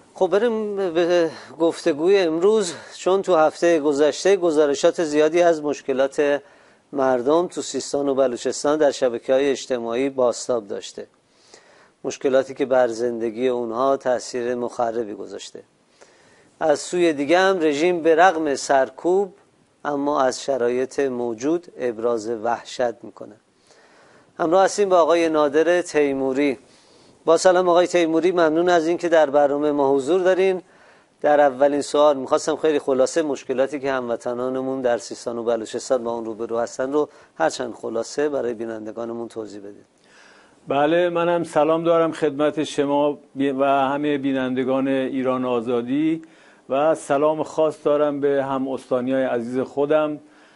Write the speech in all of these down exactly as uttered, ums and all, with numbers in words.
خب بریم به گفتگوی امروز، چون تو هفته گذشته گزارشات زیادی از مشکلات مردم تو سیستان و بلوچستان در شبکه‌های اجتماعی بازتاب داشته، مشکلاتی که بر زندگی اونها تأثیر مخربی گذاشته. از سوی دیگه هم رژیم به رغم سرکوب اما از شرایط موجود ابراز وحشت میکنه. همراه هستیم با آقای نادر تیموری. با سلام آقای تیموری، ممنون از این که در برنامه ما حضور دارین. در اولین سوال میخواستم خیلی خلاصه مشکلاتی که هموطنانمون در سیستان و بلوچستان با اون روبرو هستن رو هرچند خلاصه برای بینندگانمون توضیح بدید. بله، منم سلام دارم خدمت شما و همه بینندگان ایران آزادی و سلام خاص دارم به هم استانیای عزیز خودم.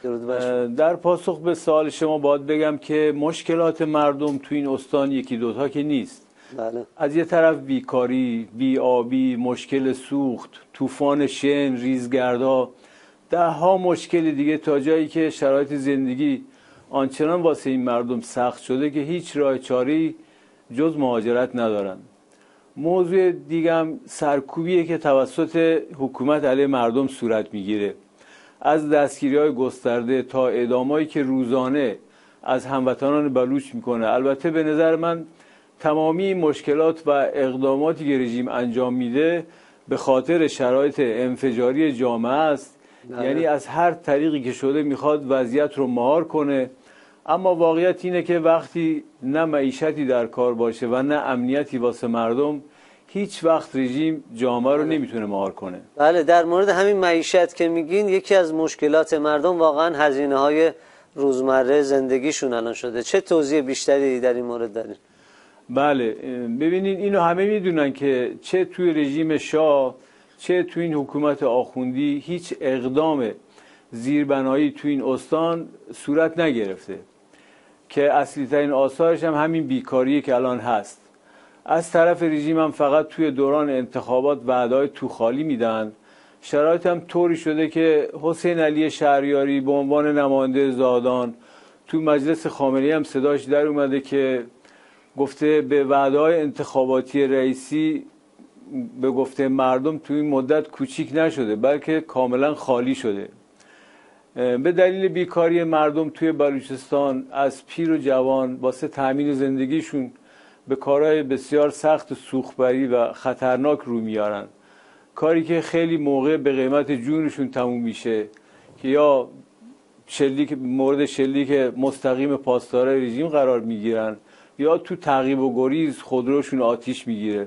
در پاسخ به سوال شما باید بگم که مشکلات مردم تو این استان یکی دوتا که نیست. بله. از یه طرف بیکاری، بی‌آبی، مشکل سوخت، طوفان شن، ریزگردها، ده ها مشکل دیگه تا جایی که شرایط زندگی آنچنان واسه این مردم سخت شده که هیچ راه چاره‌ای جز مهاجرت ندارن. موضوع دیگه هم سرکوبیه که توسط حکومت علیه مردم صورت میگیره، از دستگیری‌های گسترده تا اعدامایی که روزانه از هموطنان بلوچ میکنه. البته به نظر من تمامی مشکلات و اقداماتی که رژیم انجام میده به خاطر شرایط انفجاری جامعه است. نه. یعنی از هر طریقی که شده میخواد وضعیت رو مهار کنه، اما واقعیت اینه که وقتی نه معیشتی در کار باشه و نه امنیتی واسه مردم، هیچ وقت رژیم جامعه رو نمیتونه مهار کنه. بله، در مورد همین معیشت که میگین، یکی از مشکلات مردم واقعا هزینه های روزمره زندگیشون الان شده. چه توضیح بیشتری در این مورد دارین؟ بله، ببینید اینو همه میدونن که چه توی رژیم شاه چه توی این حکومت آخوندی هیچ اقدام زیربنایی توی این استان صورت نگرفته، که اصلی ترین آثارش هم همین بیکاریه که الان هست. از طرف رژیم هم فقط توی دوران انتخابات وعده‌های تو خالی میدن. شرایط هم طوری شده که حسین علی شهریاری به عنوان نماینده زادان تو مجلس خامنه‌ای هم صداش در اومده که گفته به وعده‌های انتخاباتی رئیسی به گفته مردم توی این مدت کوچیک نشده بلکه کاملا خالی شده. به دلیل بیکاری مردم توی بلوچستان از پیر و جوان واسه تأمین زندگیشون به کارهای بسیار سخت سوخت‌بری و خطرناک رو میارن، کاری که خیلی موقع به قیمت جونشون تموم میشه، که یا شلیک مورد شلیک مستقیم پاسدارای رژیم قرار میگیرن یا تو تعقیب و گریز خودروشون آتیش میگیره،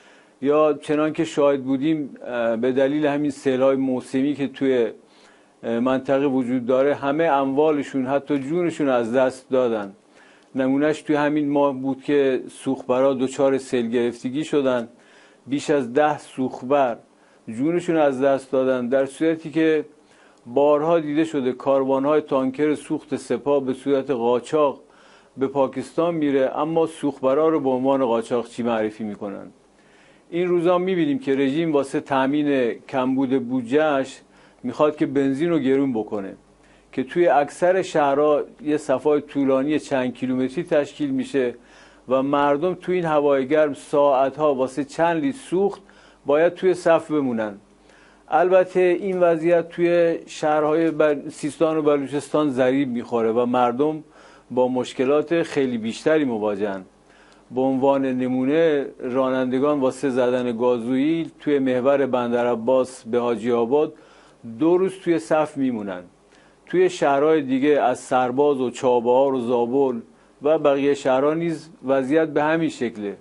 یا چنان که شاهد بودیم به دلیل همین سیل‌های موسمی که توی منطقه وجود داره همه اموالشون حتی جونشون از دست دادن. نمونهش توی همین ماه بود که سوختبرا دچار سیل گرفتگی شدن، بیش از ده سوختبر جونشون از دست دادن، در صورتی که بارها دیده شده کاروان‌های تانکر سوخت سپاه به صورت قاچاق به پاکستان میره اما سوختبرا رو به عنوان قاچاقچی معرفی میکنن. این روزا میبینیم که رژیم واسه تامین کمبود بودجه‌اش میخواد که بنزین رو گرون بکنه، که توی اکثر شهرها یه صفای طولانی چند کیلومتری تشکیل میشه و مردم توی این هوای گرم ساعتها واسه چند لیتر سوخت باید توی صف بمونن. البته این وضعیت توی شهرهای سیستان و بلوچستان ضریب میخوره و مردم با مشکلات خیلی بیشتری مواجهن. به عنوان نمونه رانندگان واسه زدن گازوئیل توی محور بندرعباس به حاجی آباد دو روز توی صف میمونن. توی شهرهای دیگه از سرباز و چابهار و زابل و بقیه شهرها نیز وضعیت به همین شکله.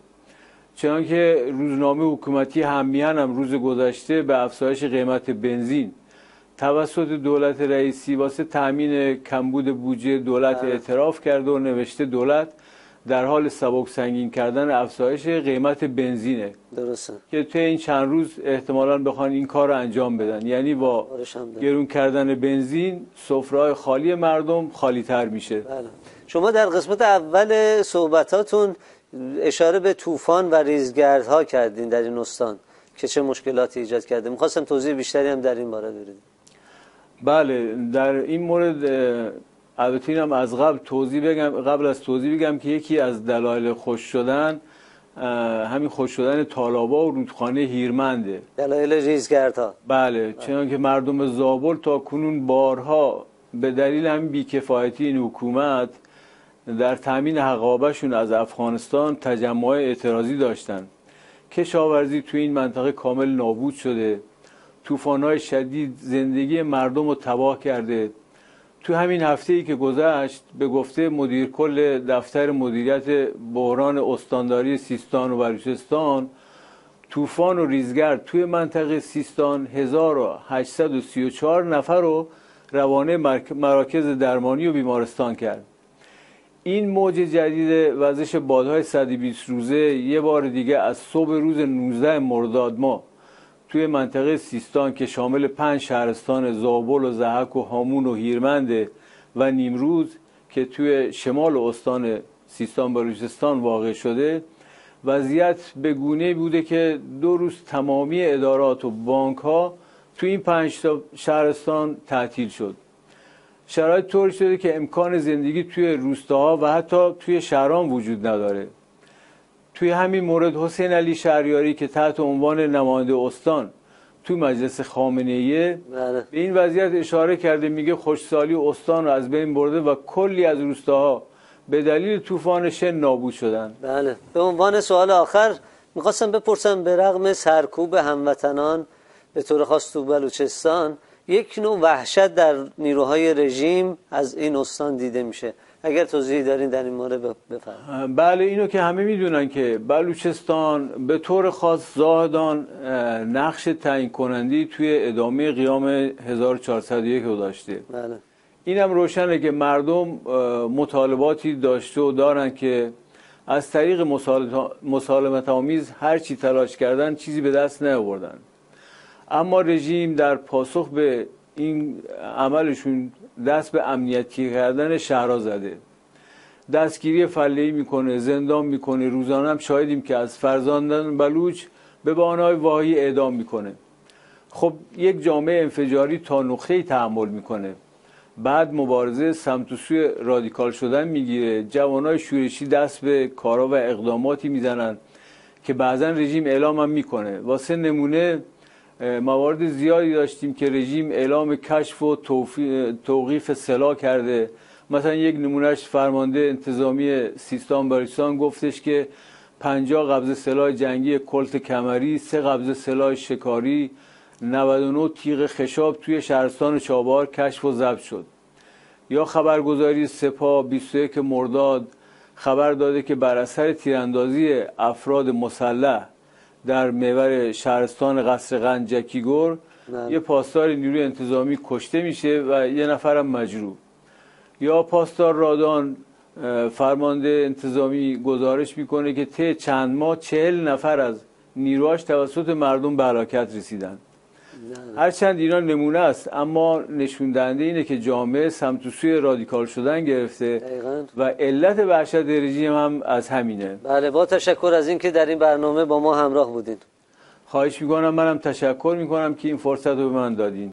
چنانکه روزنامه حکومتی هممیهن هم روز گذشته به افزایش قیمت بنزین توسط دولت رئیسی واسه تأمین کمبود بودجه دولت اعتراف کرده و نوشته دولت در حال سبک سنگین کردن افزایش قیمت بنزینه. درسته. که توی این چند روز احتمالاً بخوان این کار رو انجام بدن، یعنی با گرون کردن بنزین سفره‌های خالی مردم خالی تر میشه. بله. شما در قسمت اول صحبتاتون اشاره به طوفان و ریزگردها کردین در این استان که چه مشکلاتی ایجاد کرده. میخواستم توضیح بیشتری هم در این باره بدید. بله، در این مورد البته اینم از قبل توضیح بگم قبل از توضیح بگم که یکی از دلایل خشک شدن همین خشک شدن تالابا و رودخانه هیرمنده. دلایل ریزگردها. بله، چنانکه مردم زابل تا کنون بارها به دلیل همین بیکفایتی این حکومت در تامین حقابهشون از افغانستان تجمع اعتراضی داشتن. کشاورزی توی این منطقه کامل نابود شده، طوفان‌های شدید زندگی مردم رو تباه کرده. تو همین هفته‌ای که گذشت به گفته مدیر کل دفتر مدیریت بحران استانداری سیستان و بلوچستان، طوفان و ریزگرد توی منطقه سیستان هزار و هشتصد و سی و چهار نفر رو روانه مراکز درمانی و بیمارستان کرد. این موج جدید وزش بادهای صد و بیست روزه یه بار دیگه از صبح روز نوزده مرداد ماه توی منطقه سیستان که شامل پنج شهرستان زابل و ضحک و هامون و هیرمند و نیمروز که توی شمال استان سیستان بلوچستان واقع شده، وضعیت به گونه بوده که دو روز تمامی ادارات و بانک ها توی این پنج تا شهرستان تعطیل شد. شرایط طوری شده که امکان زندگی توی روستاها و حتی توی شهران وجود نداره. توی همین مورد حسین علی شهریاری که تحت عنوان نماینده استان توی مجلس خامنه‌ای به این وضعیت اشاره کرده، میگه خشکسالی استان رو از بین برده و کلی از روستاها به دلیل طوفان شن نابود شدن. بله. به عنوان سوال آخر میخواستم بپرسم، به رغم سرکوب هموطنان به طور خاص تو بلوچستان، یک نوع وحشت در نیروهای رژیم از این استان دیده میشه. اگر توضیحی دارین در این مورد بفرمایید. بله، اینو که همه میدونن که بلوچستان به طور خاص زاهدان نقش تعیین کنندی توی ادامه قیام هزار و چهارصد و یک رو داشته. بله. اینم روشنه که مردم مطالباتی داشته و دارن که از طریق مسالمت آمیز هر چی تلاش کردن چیزی به دست نیاوردن. اما رژیم در پاسخ به این عملشون دست به امنیتی کردن شهرها زده. دستگیری فله‌ای میکنه، زندان میکنه. روزانه هم شاهدیم که از فرزندان بلوچ به بهانه‌های واهی اعدام میکنه. خب یک جامعه انفجاری تا نقطه‌ای تحمل میکنه، بعد مبارزه سمت و سوی رادیکال شدن میگیره. جوانای شورشی دست به کارا و اقداماتی میزنن که بعضا رژیم اعلام هم میکنه. واسه نمونه موارد زیادی داشتیم که رژیم اعلام کشف و توقیف سلاح کرده. مثلا یک نمونهش فرمانده انتظامی سیستان بلوچستان گفتش که پنجاه قبضه سلاح جنگی کلت کمری، سه قبضه سلاح شکاری، نود و نه تیغ خشاب توی شهرستان چابهار کشف و ضبط شد. یا خبرگزاری سپاه بیست و یک مرداد خبر داده که بر اثر تیراندازی افراد مسلح در محور شهرستان قصر قند جکیگور یه پاسدار نیروی انتظامی کشته میشه و یه نفرم مجروح. یا پاسدار رادان فرمانده انتظامی گزارش میکنه که طی چند ماه چهل نفر از نیروهاش توسط مردم به هلاکت رسیدن. هرچند اینا نمونه است، اما نشون دهنده اینه که جامعه سمت و سوی رادیکال شدن گرفته دقیقاً. و علت وحشت رژیم هم از همینه. بله، با تشکر از اینکه در این برنامه با ما همراه بودین. خواهش میکنم، منم تشکر میکنم که این فرصت رو به من دادین.